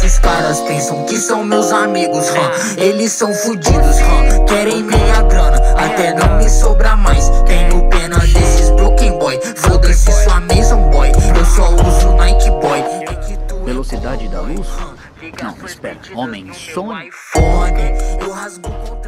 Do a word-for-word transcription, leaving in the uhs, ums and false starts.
Esses caras pensam que são meus amigos, hum. Eles são fudidos, hum. Querem minha grana, até não me sobra mais. Tenho pena desses broken boy. Foda-se sua Mason boy, eu só uso Nike boy. Velocidade da luz? Não, espera, homem, som. Eu rasgo